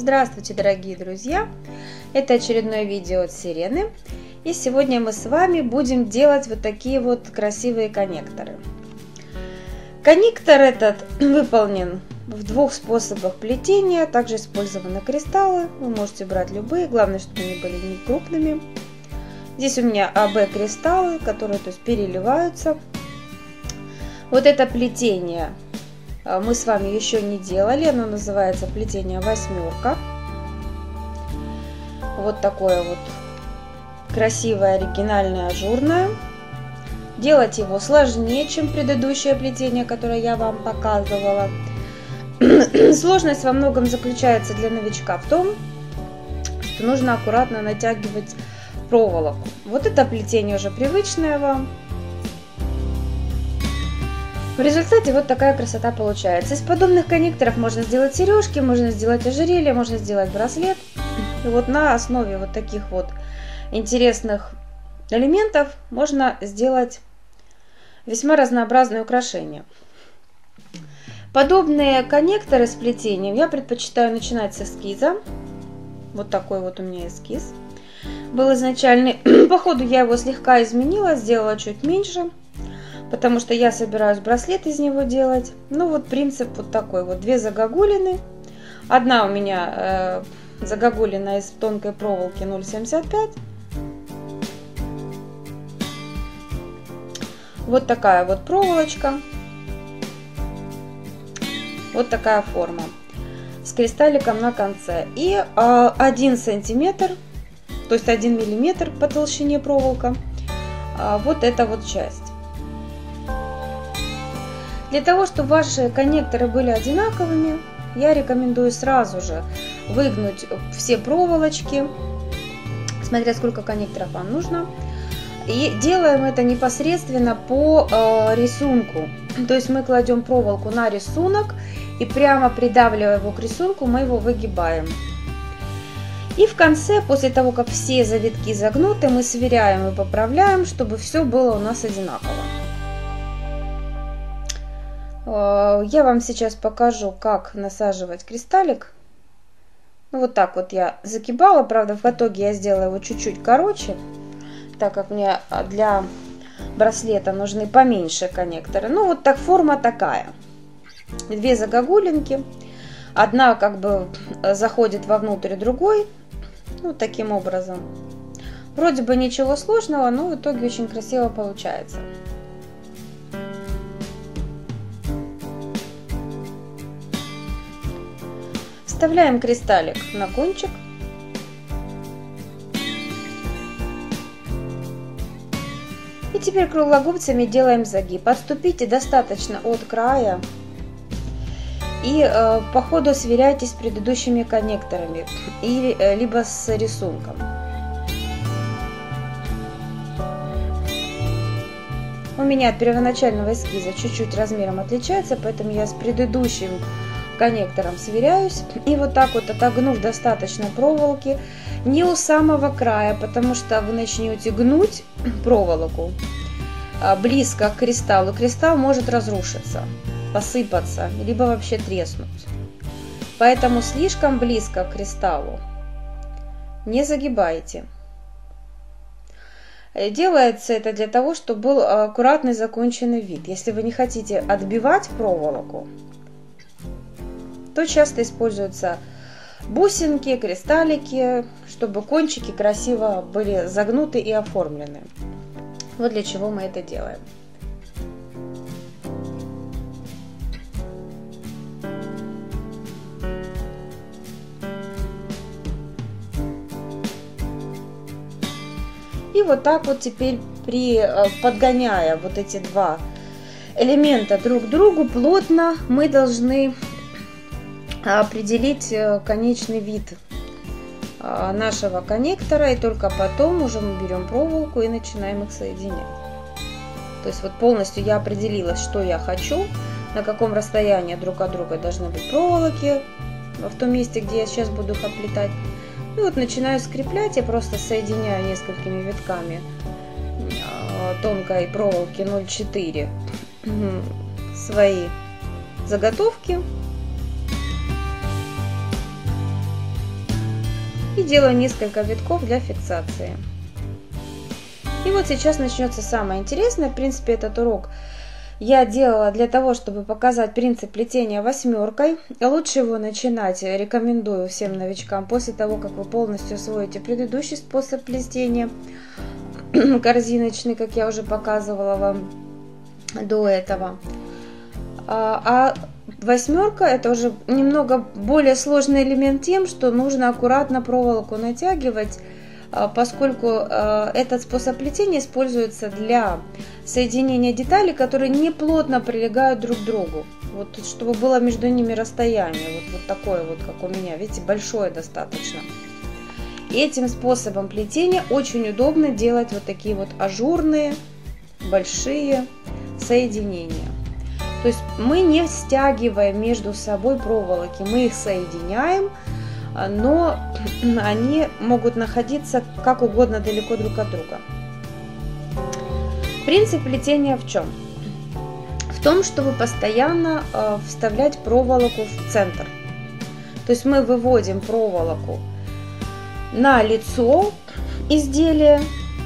Здравствуйте, дорогие друзья! Это очередное видео от Сирены. И сегодня мы с вами будем делать вот такие вот красивые коннекторы. Коннектор этот выполнен в двух способах плетения. Также использованы кристаллы. Вы можете брать любые, главное, чтобы они были не крупными. Здесь у меня АБ кристаллы, которые переливаются. Вот это плетение мы с вами еще не делали, оно называется плетение восьмерка. Вот такое вот красивое, оригинальное, ажурное. Делать его сложнее, чем предыдущее плетение, которое я вам показывала. Сложность во многом заключается для новичка в том, что нужно аккуратно натягивать проволоку. Вот это плетение уже привычное вам. В результате вот такая красота получается. Из подобных коннекторов можно сделать сережки, можно сделать ожерелье, можно сделать браслет. И вот на основе вот таких вот интересных элементов можно сделать весьма разнообразные украшения. Подобные коннекторы с плетением я предпочитаю начинать с эскиза. Вот такой вот у меня эскиз был изначальный. По ходу я его слегка изменила, сделала чуть меньше, потому что я собираюсь браслет из него делать. Ну вот принцип вот такой вот: две загогулины. Одна у меня загогулина из тонкой проволоки 0,75. Вот такая вот проволочка. Вот такая форма с кристалликом на конце. И 1 сантиметр, то есть 1 миллиметр по толщине проволока. Вот эта вот часть. Для того, чтобы ваши коннекторы были одинаковыми, я рекомендую сразу же выгнуть все проволочки, смотря сколько коннекторов вам нужно. И делаем это непосредственно по рисунку. То есть мы кладем проволоку на рисунок и прямо придавливая его к рисунку, мы его выгибаем. И в конце, после того, как все завитки загнуты, мы сверяем и поправляем, чтобы все было у нас одинаково. Я вам сейчас покажу, как насаживать кристаллик. Вот так вот я загибала, правда, в итоге я сделала его чуть-чуть короче, так как мне для браслета нужны поменьше коннекторы. Ну вот так, форма такая. Две загогулинки. Одна как бы заходит вовнутрь другой. Вот таким образом. Вроде бы ничего сложного, но в итоге очень красиво получается. Вставляем кристаллик на кончик. И теперь круглогубцами делаем загиб. Отступите достаточно от края. И по ходу сверяйтесь с предыдущими коннекторами. Либо с рисунком. У меня от первоначального эскиза чуть-чуть размером отличается, поэтому я с предыдущим коннектором сверяюсь. И вот так вот, отогнув достаточно проволоки, не у самого края, потому что вы начнете гнуть проволоку близко к кристаллу. Кристалл может разрушиться, посыпаться, либо вообще треснуть. Поэтому слишком близко к кристаллу не загибайте. Делается это для того, чтобы был аккуратный законченный вид. Если вы не хотите отбивать проволоку, то часто используются бусинки, кристаллики, чтобы кончики красиво были загнуты и оформлены. Вот для чего мы это делаем. И вот так вот теперь, подгоняя вот эти два элемента друг к другу плотно, мы должны определить конечный вид нашего коннектора, и только потом уже мы берем проволоку и начинаем их соединять. То есть вот полностью я определилась, что я хочу, на каком расстоянии друг от друга должны быть проволоки в том месте, где я сейчас буду их оплетать. И вот начинаю скреплять, я просто соединяю несколькими витками тонкой проволоки 0,4 свои заготовки. И делаю несколько витков для фиксации. И вот сейчас начнется самое интересное. В принципе, этот урок я делала для того, чтобы показать принцип плетения восьмеркой. Лучше его начинать, рекомендую всем новичкам, после того, как вы полностью освоите предыдущий способ плетения, корзиночный, как я уже показывала вам до этого. А восьмерка — это уже немного более сложный элемент тем, что нужно аккуратно проволоку натягивать, поскольку этот способ плетения используется для соединения деталей, которые не плотно прилегают друг к другу. Вот чтобы было между ними расстояние, вот такое вот, как у меня, видите, большое достаточно. И этим способом плетения очень удобно делать вот такие вот ажурные, большие соединения. То есть мы не стягиваем между собой проволоки, мы их соединяем, но они могут находиться как угодно далеко друг от друга. Принцип плетения в чем? В том, чтобы постоянно вставлять проволоку в центр. То есть мы выводим проволоку на лицо изделия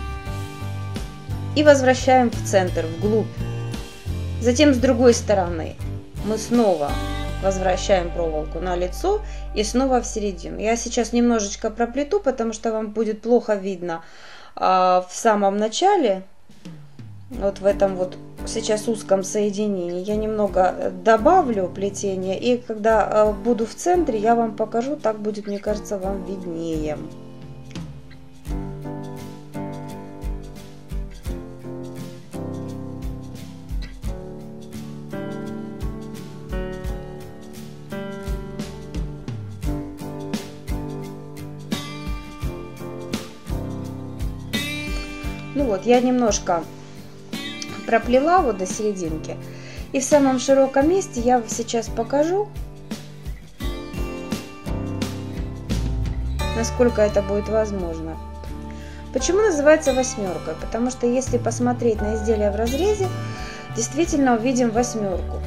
и возвращаем в центр, вглубь. Затем с другой стороны мы снова возвращаем проволоку на лицо и снова в середину. Я сейчас немножечко проплету, потому что вам будет плохо видно в самом начале, вот в этом вот сейчас узком соединении. Я немного добавлю плетения, и когда буду в центре, я вам покажу, так будет, мне кажется, вам виднее. Ну вот, я немножко проплела вот до серединки. И в самом широком месте я сейчас покажу, насколько это будет возможно. Почему называется восьмеркой? Потому что если посмотреть на изделие в разрезе, действительно увидим восьмерку.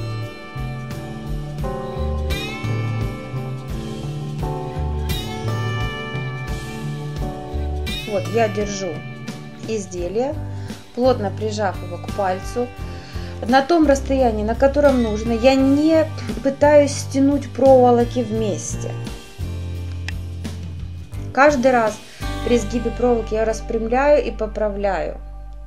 Вот я держу изделие, плотно прижав его к пальцу, на том расстоянии, на котором нужно. Я не пытаюсь стянуть проволоки вместе. Каждый раз при сгибе проволоки я распрямляю и поправляю.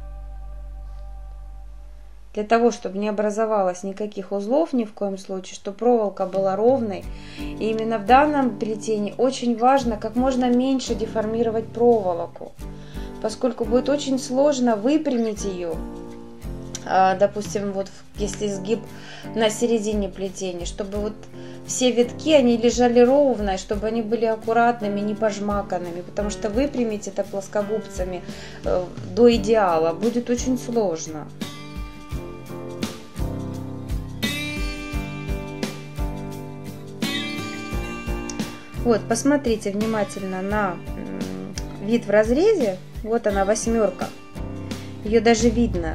Для того, чтобы не образовалось никаких узлов ни в коем случае, чтобы проволока была ровной. И именно в данном плетении очень важно как можно меньше деформировать проволоку, поскольку будет очень сложно выпрямить ее. Допустим, вот если сгиб на середине плетения, чтобы вот все витки, они лежали ровно, чтобы они были аккуратными, не пожмаканными, потому что выпрямить это плоскогубцами до идеала будет очень сложно. Вот, посмотрите внимательно на вид в разрезе. Вот она, восьмерка. Ее даже видно.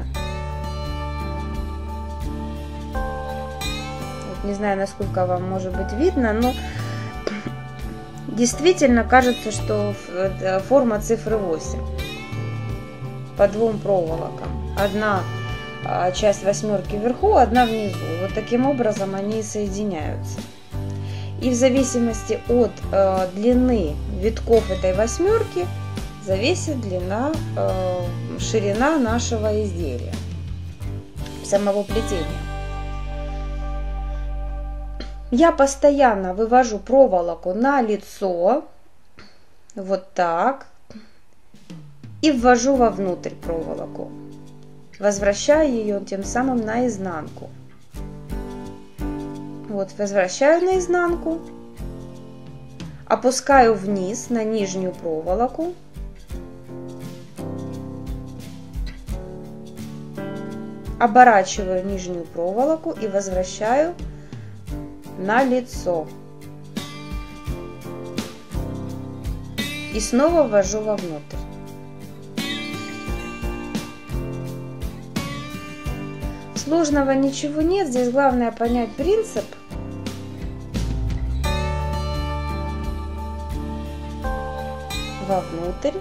Вот, не знаю, насколько вам может быть видно, но действительно кажется, что форма цифры 8 по двум проволокам. Одна часть восьмерки вверху, одна внизу. Вот таким образом они соединяются. И в зависимости от длины витков этой восьмерки зависит длина, ширина нашего изделия, самого плетения. Я постоянно вывожу проволоку на лицо, вот так, и ввожу вовнутрь проволоку, возвращая ее тем самым на изнанку. Вот, возвращаю наизнанку, опускаю вниз на нижнюю проволоку, оборачиваю нижнюю проволоку и возвращаю на лицо. И снова ввожу вовнутрь. Сложного ничего нет, здесь главное понять принцип. вовнутрь.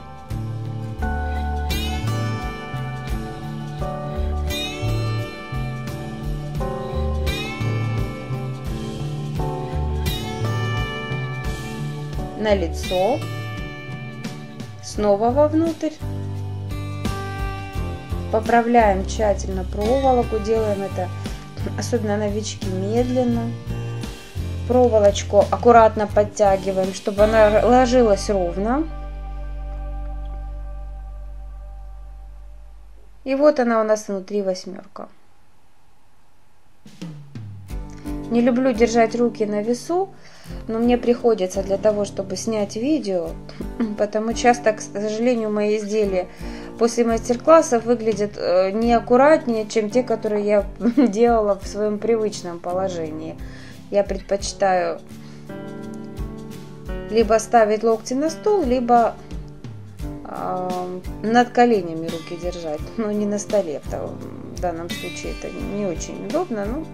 На лицо, снова вовнутрь, поправляем тщательно проволоку, делаем это, особенно новички, медленно. Проволочку аккуратно подтягиваем, чтобы она ложилась ровно. И вот она у нас внутри восьмерка. Не люблю держать руки на весу, но мне приходится для того, чтобы снять видео, потому часто, к сожалению, мои изделия после мастер-классов выглядят неаккуратнее, чем те, которые я делала в своем привычном положении. Я предпочитаю либо ставить локти на стол, либо над коленями руки держать, но не на столе. В данном случае это не очень удобно. Но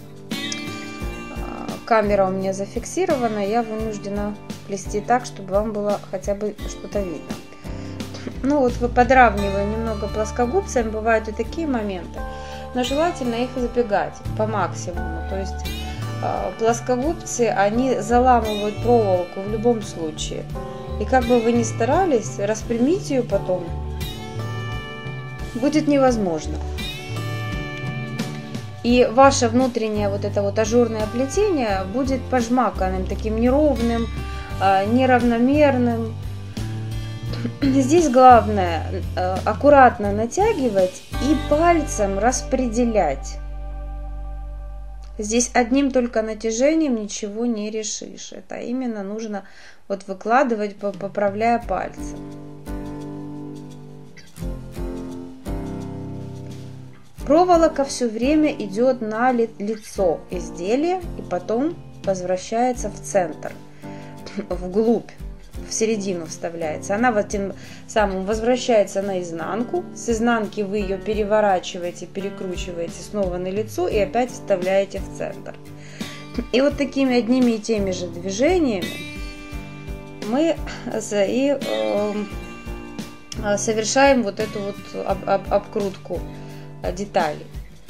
камера у меня зафиксирована, я вынуждена плести так, чтобы вам было хотя бы что-то видно. Ну вот подравниваю немного плоскогубцами, бывают и такие моменты, но желательно их избегать по максимуму. То есть плоскогубцы, они заламывают проволоку в любом случае. И как бы вы ни старались, распрямить ее потом будет невозможно. И ваше внутреннее вот это вот ажурное плетение будет пожмаканным, таким неровным, неравномерным. Здесь главное аккуратно натягивать и пальцем распределять. Здесь одним только натяжением ничего не решишь. Это именно нужно вот выкладывать, поправляя пальцы. Проволока все время идет на лицо изделия и потом возвращается в центр, вглубь, в середину вставляется. Она вот тем самым возвращается на изнанку. С изнанки вы ее переворачиваете, перекручиваете снова на лицо и опять вставляете в центр. И вот такими одними и теми же движениями мы совершаем вот эту вот обкрутку деталей.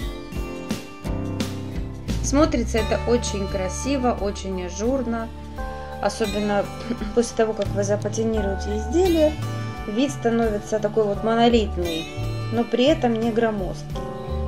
Смотрится это очень красиво, очень ажурно. Особенно после того, как вы запатинируете изделие, вид становится такой вот монолитный, но при этом не громоздкий.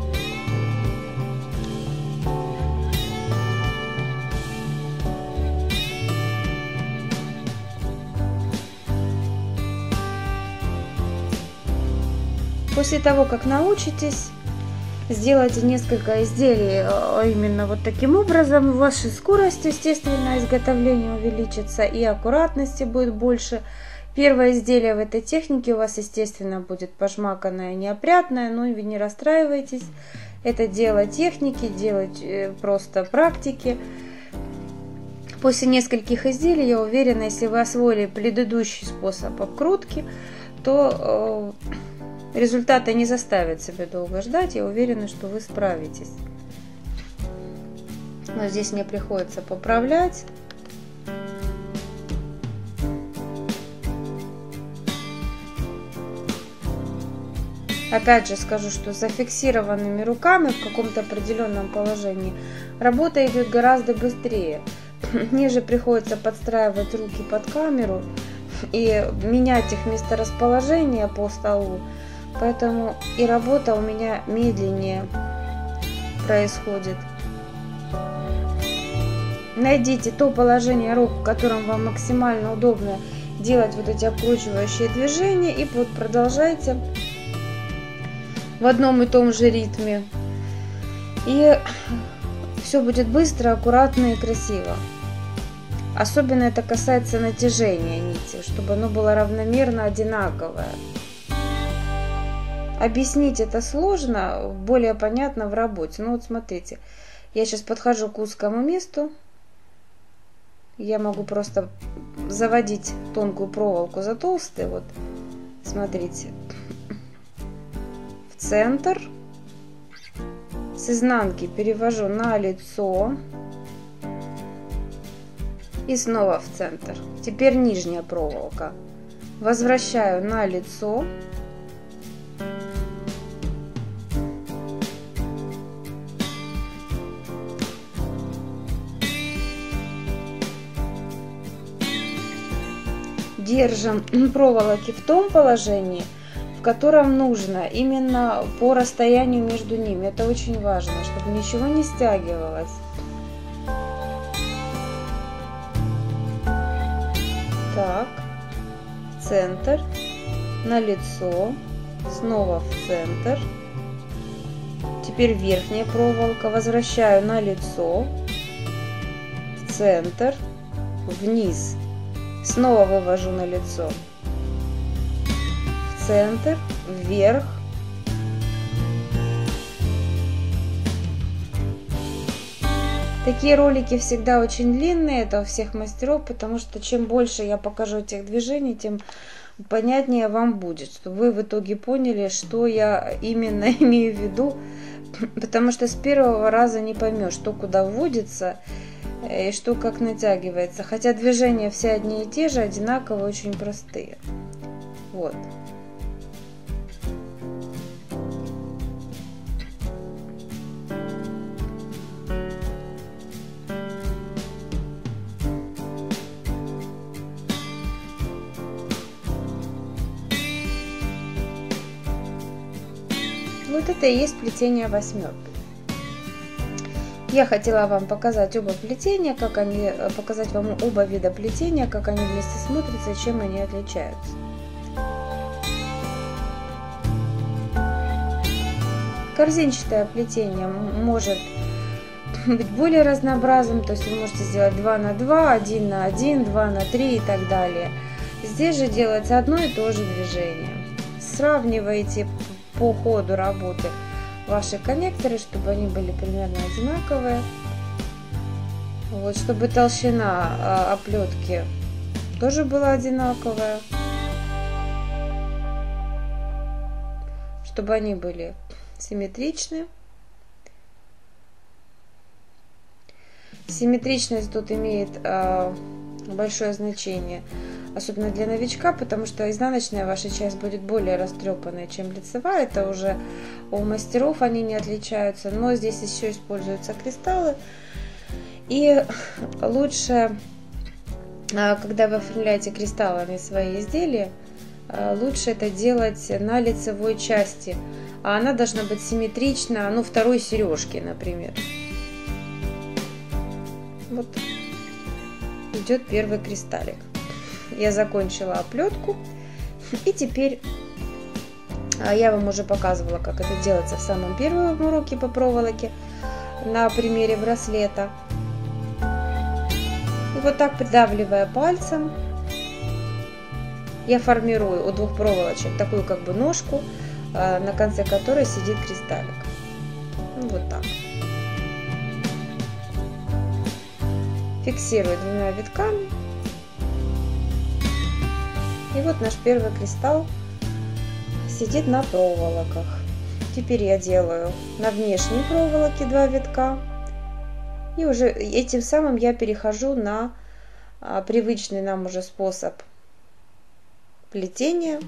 После того, как научитесь, сделайте несколько изделий именно вот таким образом, ваша скорость, естественно, изготовления увеличится и аккуратности будет больше. Первое изделие в этой технике у вас, естественно, будет пожмаканное, неопрятное, но вы не расстраивайтесь. Это дело техники, делать просто практики. После нескольких изделий, я уверена, если вы освоили предыдущий способ обкрутки, то результаты не заставят себя долго ждать. Я уверена, что вы справитесь. Но здесь мне приходится поправлять. Опять же скажу, что с зафиксированными руками в каком-то определенном положении работа идет гораздо быстрее. Мне же приходится подстраивать руки под камеру и менять их месторасположение по столу. Поэтому и работа у меня медленнее происходит. Найдите то положение рук, в котором вам максимально удобно делать вот эти обкручивающие движения, и вот продолжайте в одном и том же ритме. И все будет быстро, аккуратно и красиво. Особенно это касается натяжения нити, чтобы оно было равномерно одинаковое. Объяснить это сложно, более понятно в работе. Ну вот смотрите, я сейчас подхожу к узкому месту. Я могу просто заводить тонкую проволоку за толстой. Вот, смотрите. В центр. С изнанки перевожу на лицо. И снова в центр. Теперь нижняя проволока. Возвращаю на лицо. Держим проволоки в том положении, в котором нужно, именно по расстоянию между ними. Это очень важно, чтобы ничего не стягивалось. Так, в центр, на лицо, снова в центр. Теперь верхняя проволока, возвращаю на лицо, в центр, вниз. Снова вывожу на лицо, в центр, вверх. Такие ролики всегда очень длинные, это у всех мастеров, потому что чем больше я покажу этих движений, тем понятнее вам будет, чтобы вы в итоге поняли, что я именно имею в виду, потому что с первого раза не поймешь, что куда вводится и что как натягивается, хотя движения все одни и те же, одинаковые, очень простые. Вот. Вот это и есть плетение восьмерки. Я хотела вам показать оба плетения, показать вам оба вида плетения, как они вместе смотрятся и чем они отличаются. Корзинчатое плетение может быть более разнообразным, то есть вы можете сделать 2 на 2, 1 на 1, 2 на 3 и так далее. Здесь же делается одно и то же движение. Сравниваете по ходу работы ваши коннекторы, чтобы они были примерно одинаковые. Вот, чтобы толщина оплетки тоже была одинаковая. Чтобы они были симметричны. Симметричность тут имеет большое значение, особенно для новичка, потому что изнаночная ваша часть будет более растрепанная, чем лицевая. Это уже у мастеров они не отличаются, но здесь еще используются кристаллы. И лучше, когда вы оформляете кристаллами свои изделия, лучше это делать на лицевой части, а она должна быть симметрична, ну, второй сережки, например. Вот идет первый кристаллик. Я закончила оплетку, и теперь я вам уже показывала, как это делается в самом первом уроке по проволоке на примере браслета. И вот так, придавливая пальцем, я формирую у двух проволочек такую как бы ножку, на конце которой сидит кристаллик. Вот так. Фиксирую двумя витками. И вот наш первый кристалл сидит на проволоках. Теперь я делаю на внешней проволоке 2 витка. И уже этим самым я перехожу на привычный нам уже способ плетения.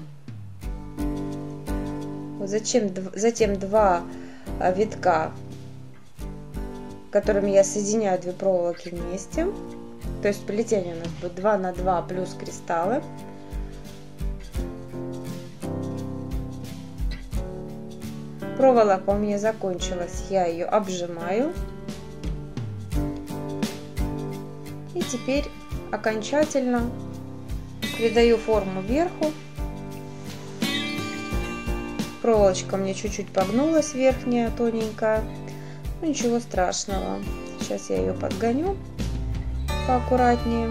Вот затем 2 витка, которыми я соединяю 2 проволоки вместе. То есть плетение у нас будет 2 на 2 плюс кристаллы. Проволока у меня закончилась, я ее обжимаю. И теперь окончательно придаю форму вверху. Проволочка у меня чуть-чуть погнулась, верхняя, тоненькая. Ну, ничего страшного. Сейчас я ее подгоню поаккуратнее.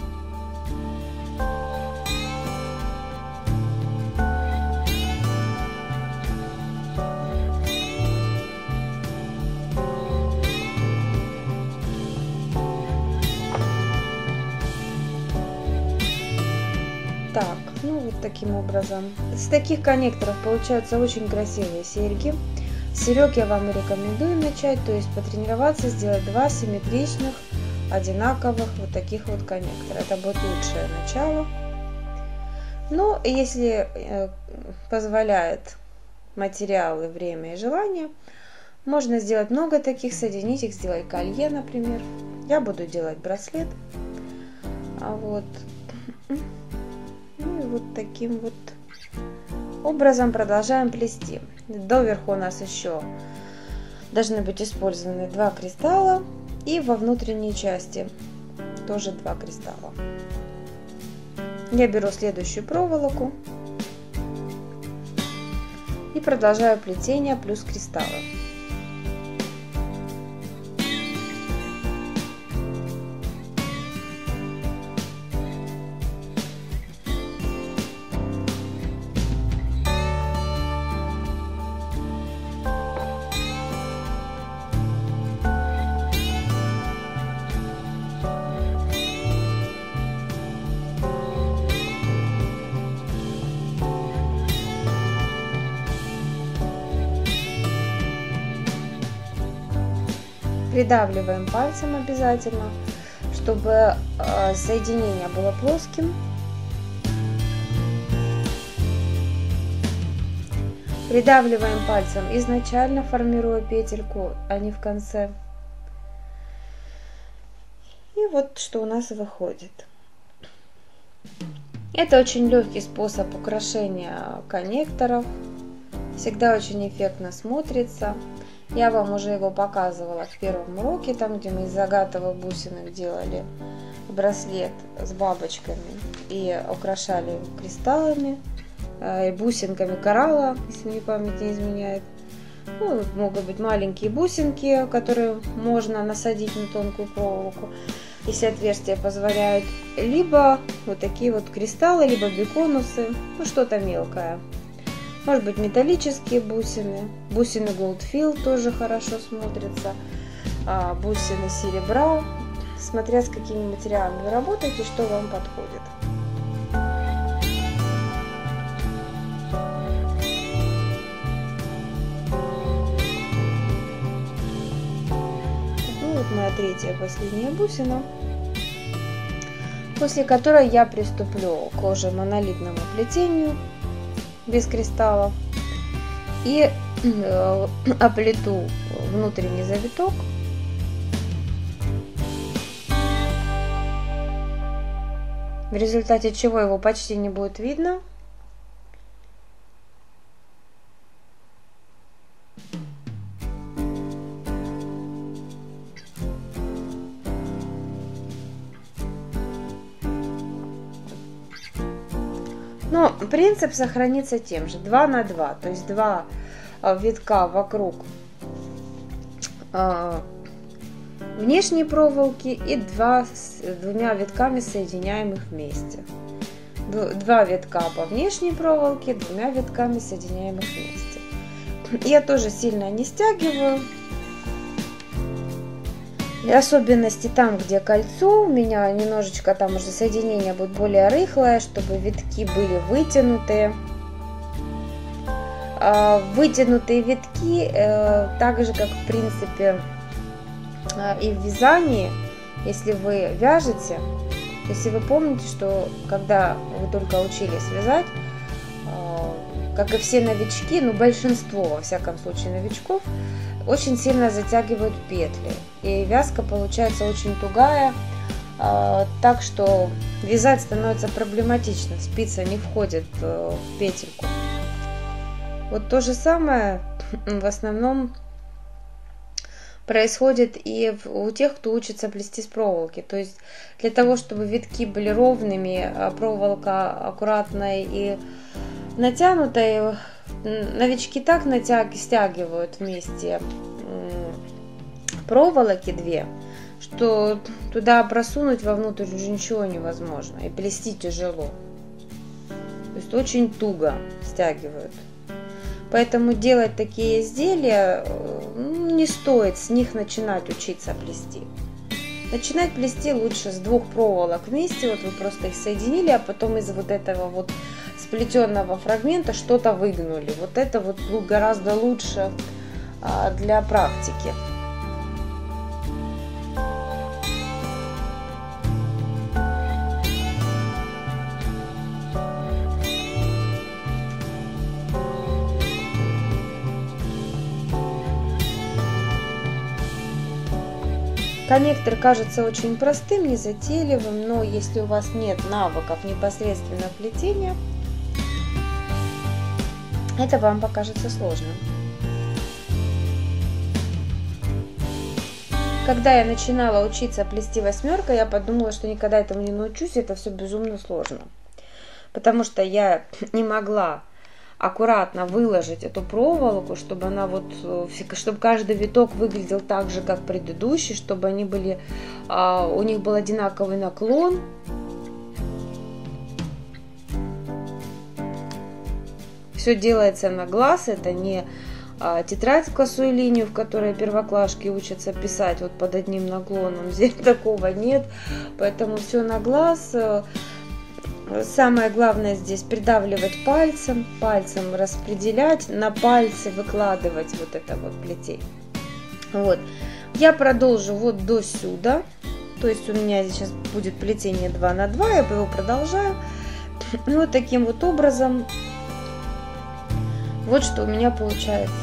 Так, ну вот таким образом. С таких коннекторов получаются очень красивые серьги. С серег я вам и рекомендую начать, то есть потренироваться, сделать 2 симметричных, одинаковых вот таких вот коннектора. Это будет лучшее начало. Но если позволяет материалы, время и желание, можно сделать много таких, соединить их, сделать колье, например. Я буду делать браслет. Вот. Ну и вот таким вот образом продолжаем плести. Доверху у нас еще должны быть использованы 2 кристалла, и во внутренней части тоже 2 кристалла. Я беру следующую проволоку и продолжаю плетение плюс кристаллы. Придавливаем пальцем обязательно, чтобы соединение было плоским. Придавливаем пальцем изначально, формируя петельку, а не в конце. И вот что у нас выходит. Это очень легкий способ украшения коннекторов. Всегда очень эффектно смотрится. Я вам уже его показывала в первом уроке, там, где мы из агатовых бусинок делали браслет с бабочками и украшали кристаллами и бусинками коралла, если мне память не изменяет. Ну, могут быть маленькие бусинки, которые можно насадить на тонкую проволоку, если отверстия позволяют, либо вот такие вот кристаллы, либо биконусы, ну что-то мелкое. Может быть металлические бусины, бусины Goldfield тоже хорошо смотрятся, бусины серебра, смотря с какими материалами вы работаете, что вам подходит. Ну вот моя третья, последняя бусина, после которой я приступлю к уже монолитному плетению без кристаллов и оплету внутренний завиток. В результате чего его почти не будет видно. Но принцип сохранится тем же, 2 на 2, то есть 2 витка вокруг внешней проволоки и 2 витками соединяем их вместе. 2 витка по внешней проволоке, 2 витками соединяем их вместе. Я тоже сильно не стягиваю. И особенности там, где кольцо, у меня немножечко там уже соединение будет более рыхлое, чтобы витки были вытянутые. Вытянутые витки, так же как в принципе и в вязании, если вы вяжете, если вы помните, что когда вы только учились вязать, как и все новички, ну большинство, во всяком случае, новичков, очень сильно затягивают петли, и вязка получается очень тугая, так что вязать становится проблематично, спица не входит в петельку. Вот то же самое в основном происходит и у тех, кто учится плести с проволоки. То есть для того, чтобы витки были ровными, а проволока аккуратной и натянутой, новички так стягивают вместе проволоки 2, что туда просунуть вовнутрь уже ничего невозможно, и плести тяжело. То есть очень туго стягивают. Поэтому делать такие изделия не стоит с них начинать учиться плести. Начинать плести лучше с 2 проволок вместе, вот вы просто их соединили, а потом из вот этого вот сплетенного фрагмента что-то выгнули. Вот это вот гораздо лучше для практики. Коннектор кажется очень простым, незатейливым, но если у вас нет навыков непосредственно плетения, это вам покажется сложным. Когда я начинала учиться плести восьмеркой, я подумала, что никогда этому не научусь, это все безумно сложно. Потому что я не могла аккуратно выложить эту проволоку, чтобы она чтобы каждый виток выглядел так же, как предыдущий, чтобы они были, у них был одинаковый наклон. Все делается на глаз, это не тетрадь в косую линию, в которой первоклашки учатся писать вот под одним наклоном. Здесь такого нет, поэтому все на глаз. Самое главное здесь придавливать пальцем, распределять, на пальце выкладывать вот это вот плетение. Вот. Я продолжу вот до сюда, то есть у меня сейчас будет плетение 2 на 2, я его продолжаю. И вот таким вот образом, вот что у меня получается.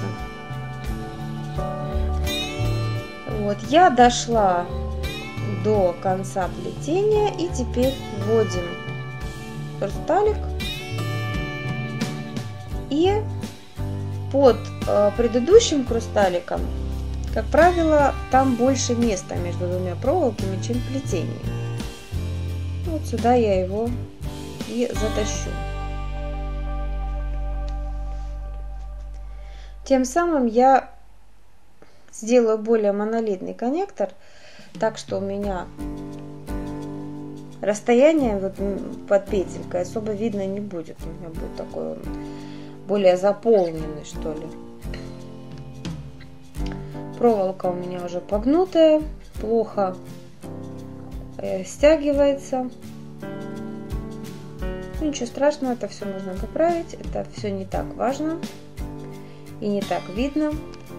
Вот, я дошла до конца плетения, и теперь вводим хрусталик, и под предыдущим хрусталиком, как правило, там больше места между двумя проволоками, чем плетение. Вот сюда я его и затащу. Тем самым я сделаю более монолитный коннектор, так что у меня расстояние вот под петелькой особо видно не будет. У меня будет такой более заполненный, что ли. Проволока у меня уже погнутая, плохо стягивается. Ну, ничего страшного, это все можно поправить. Это все не так важно и не так видно.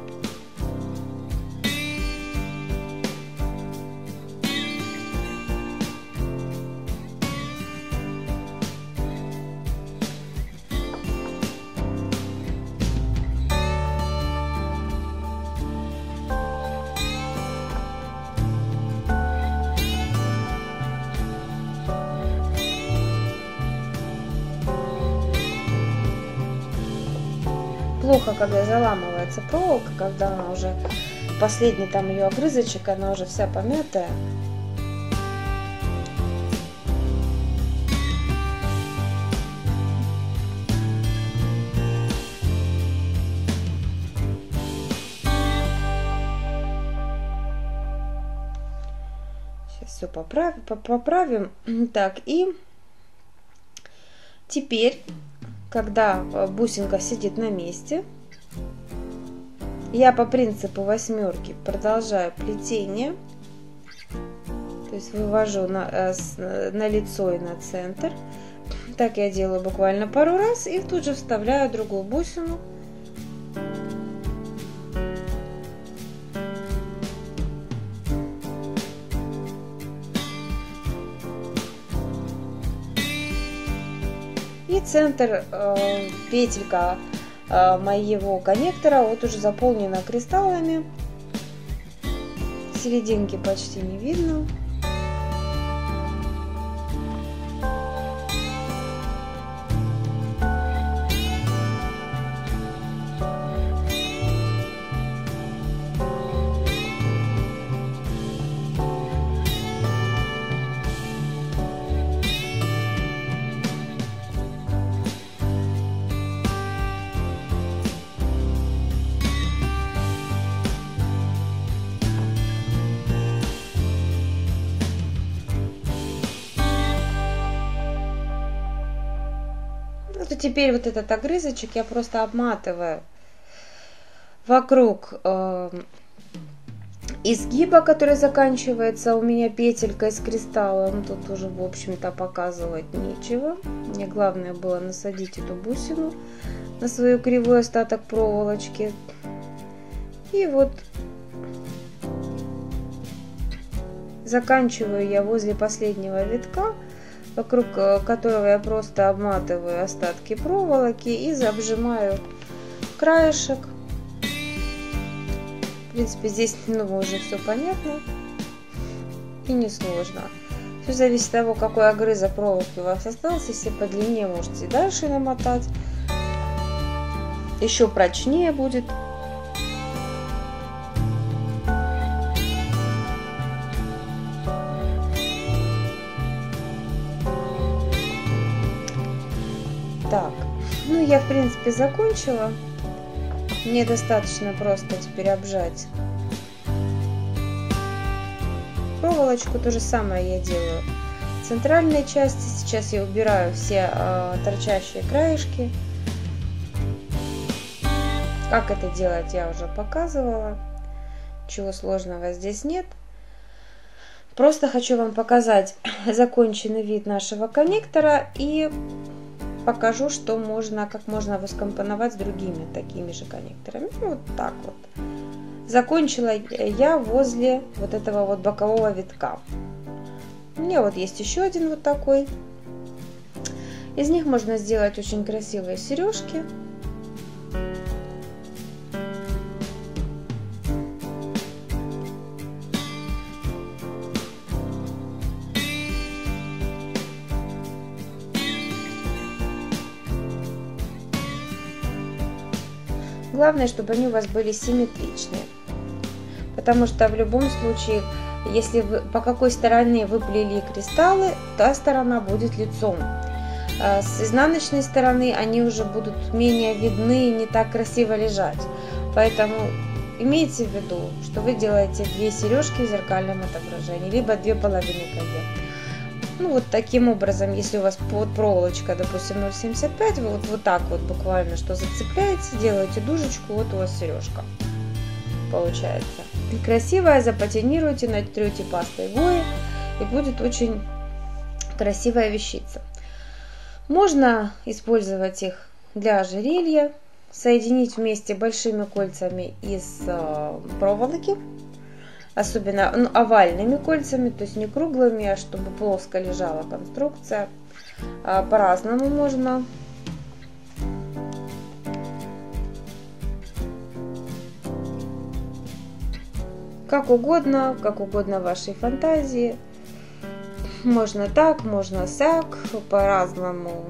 Плохо, когда заламывается проволока, когда она уже последний там ее огрызочек, она уже вся помятая. Сейчас все поправим. Так, и теперь, когда бусинка сидит на месте, я по принципу восьмерки продолжаю плетение, то есть вывожу на лицо и на центр. Так я делаю буквально пару раз и тут же вставляю другую бусину. И центр, петелька моего коннектора вот уже заполнена кристаллами. Серединки почти не видно. Вот, и теперь вот этот огрызочек я просто обматываю вокруг изгиба, который заканчивается у меня петелькой с кристаллом. Тут уже, в общем-то, показывать нечего. Мне главное было насадить эту бусину на свою кривой остаток проволочки. И вот заканчиваю я возле последнего витка, вокруг которого я просто обматываю остатки проволоки и обжимаю краешек. В принципе, здесь уже все понятно. и несложно. Все зависит от того, какой огрызок проволоки у вас остался. Если подлиннее, можете и дальше намотать. Еще прочнее будет. Так, ну я в принципе закончила. Мне достаточно просто теперь обжать проволочку. То же самое я делаю в центральной части. Сейчас я убираю все торчащие краешки. Как это делать, я уже показывала. Ничего сложного здесь нет. Просто хочу вам показать законченный вид нашего коннектора и покажу, что можно, как можно его скомпоновать с другими такими же коннекторами. Вот так вот. Закончила я возле вот этого вот бокового витка. У меня вот есть еще один вот такой. Из них можно сделать очень красивые сережки. Главное, чтобы они у вас были симметричные, потому что в любом случае, если вы по какой стороне вы плели кристаллы, та сторона будет лицом. С изнаночной стороны они уже будут менее видны и не так красиво лежать. Поэтому имейте в виду, что вы делаете 2 сережки в зеркальном отображении, либо 2 половины колье. Ну вот таким образом, если у вас вот проволочка, допустим, 0,75, вы вот так вот буквально что зацепляете, делаете дужечку, вот у вас сережка получается. Красивая, запатинируйте, натрете пастой Гои, и будет очень красивая вещица. Можно использовать их для ожерелья, соединить вместе большими кольцами из проволоки. Особенно овальными кольцами, то есть не круглыми, а чтобы плоско лежала конструкция. По-разному можно. Как угодно вашей фантазии. Можно так, можно сяк, по-разному.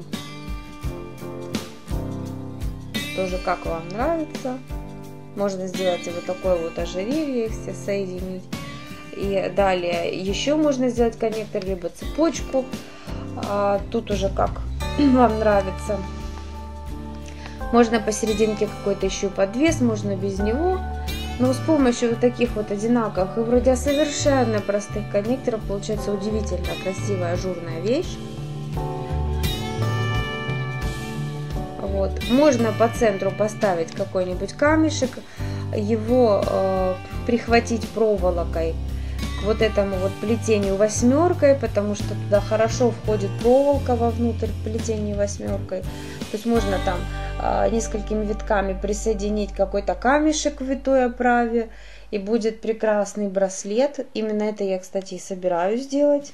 Тоже как вам нравится. Можно сделать и вот такое вот ожерелье, их все соединить. И далее еще можно сделать коннектор, либо цепочку. Тут уже как вам нравится. Можно посерединке какой-то еще подвес, можно без него. Но с помощью вот таких вот одинаковых и вроде совершенно простых коннекторов получается удивительно красивая ажурная вещь. Вот. Можно по центру поставить какой-нибудь камешек, его прихватить проволокой к вот этому вот плетению 8, потому что туда хорошо входит проволока вовнутрь в плетении 8. То есть можно там несколькими витками присоединить какой-то камешек в витой оправе, и будет прекрасный браслет. Именно это я, кстати, и собираюсь сделать.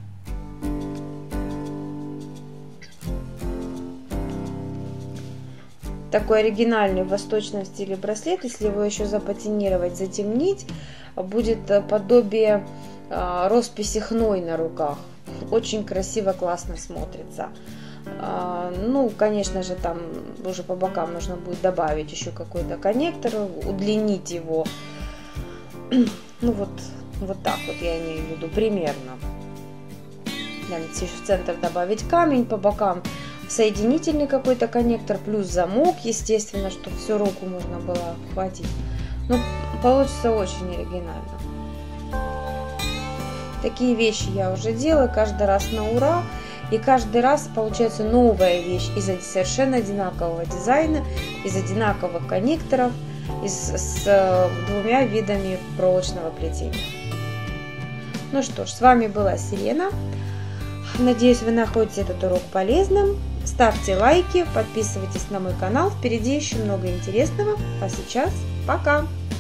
Такой оригинальный в восточном стиле браслет. Если его еще запатинировать, затемнить, будет подобие росписи хной на руках. Очень красиво, классно смотрится. Ну, конечно же, там уже по бокам нужно будет добавить еще какой-то коннектор, удлинить его. Ну, вот так вот я имею в виду, примерно. Еще в центр добавить камень, по бокам соединительный какой-то коннектор, плюс замок, естественно, чтобы всю руку можно было хватить. Ну, получится очень оригинально. Такие вещи я уже делаю каждый раз на ура. И каждый раз получается новая вещь из совершенно одинакового дизайна, из одинаковых коннекторов, с 2 видами проволочного плетения. Ну что ж, с вами была Сирена. Надеюсь, вы находите этот урок полезным. Ставьте лайки, подписывайтесь на мой канал. Впереди еще много интересного. А сейчас пока!